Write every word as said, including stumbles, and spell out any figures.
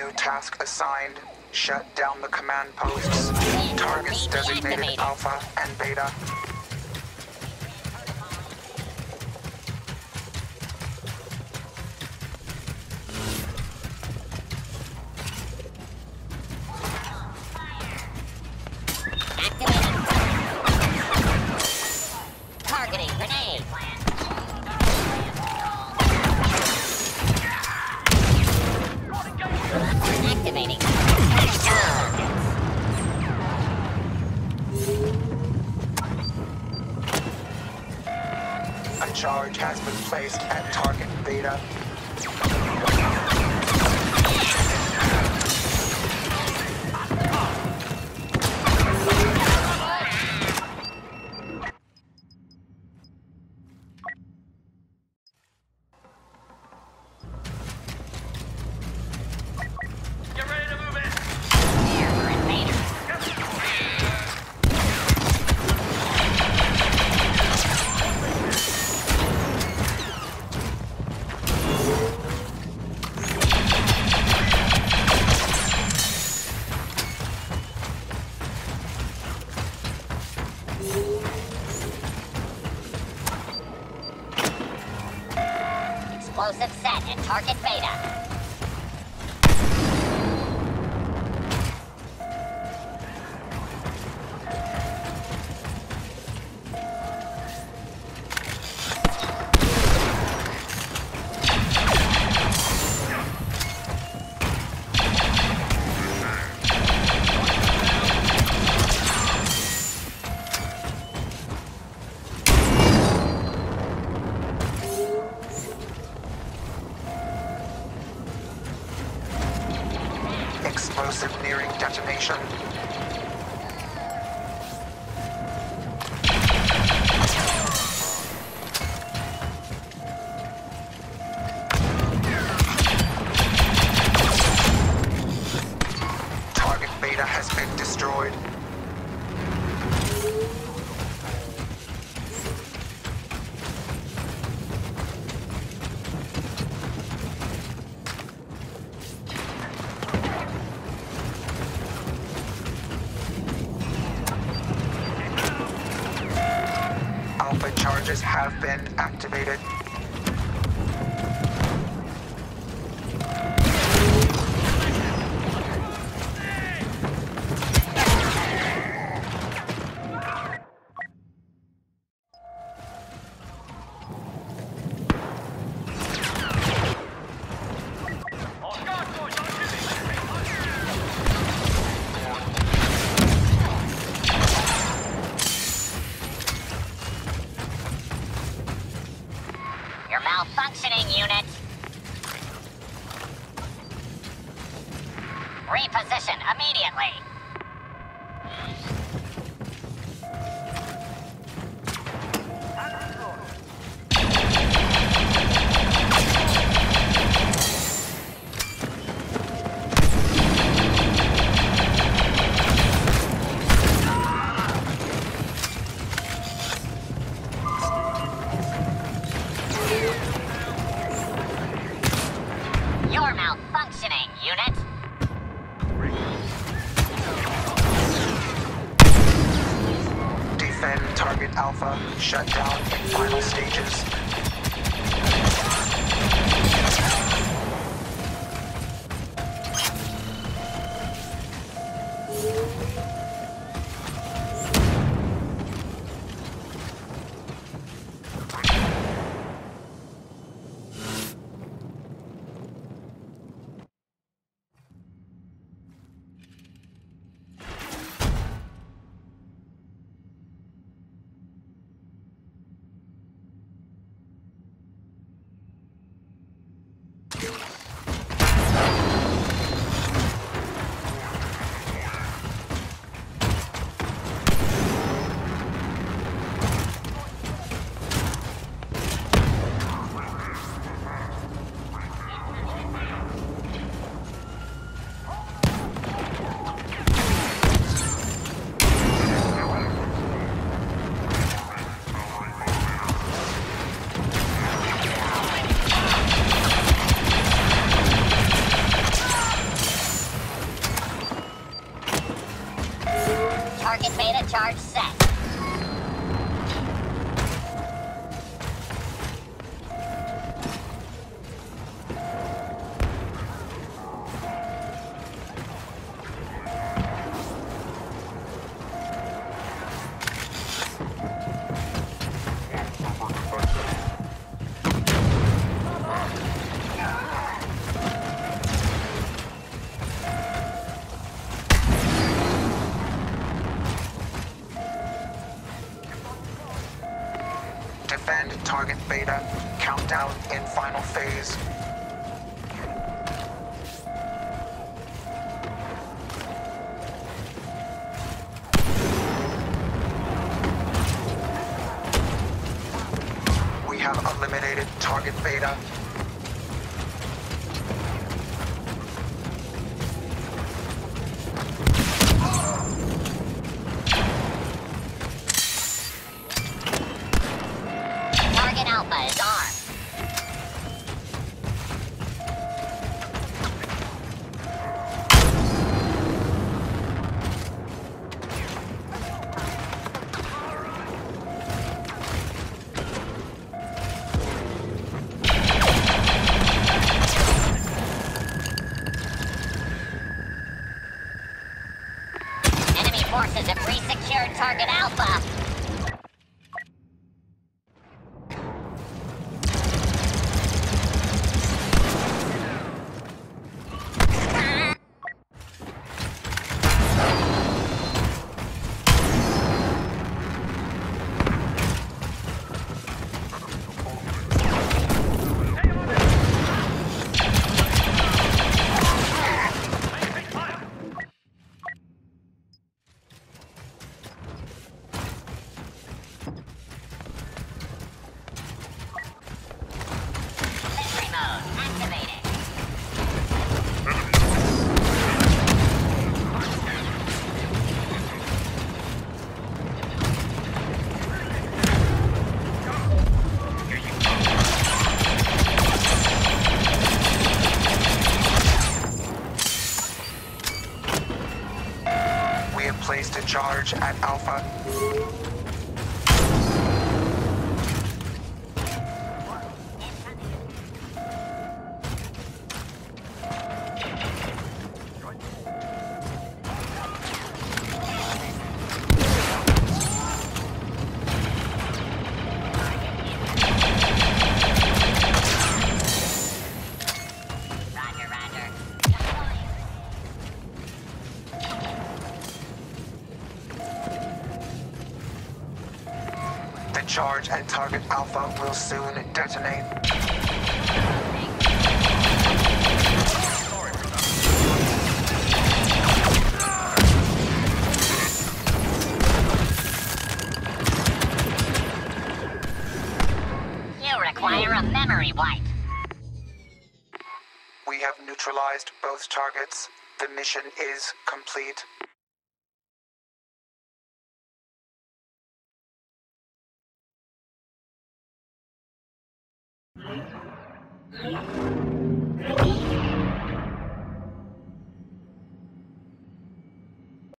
New task assigned. Shut down the command posts. Targets designated Alpha and Beta. Targeting grenade. Activating. A charge has been placed at target Beta. Explosive set at target Beta. Explosive nearing detonation. Target Beta has been destroyed. Alpha charges have been activated. You're malfunctioning, unit. Reposition immediately. You're malfunctioning, unit. Defend target Alpha. Shut down in final stages. Shutdown in final phase. We have eliminated target Beta. Target Alpha is armed. Enemy forces have re-secured Target Alpha. Sentry mode activated. We have placed a charge at Alpha. Roger, roger. The charge at target Alpha will soon detonate. You require a memory wipe. We have neutralized both targets. The mission is complete. Thank you.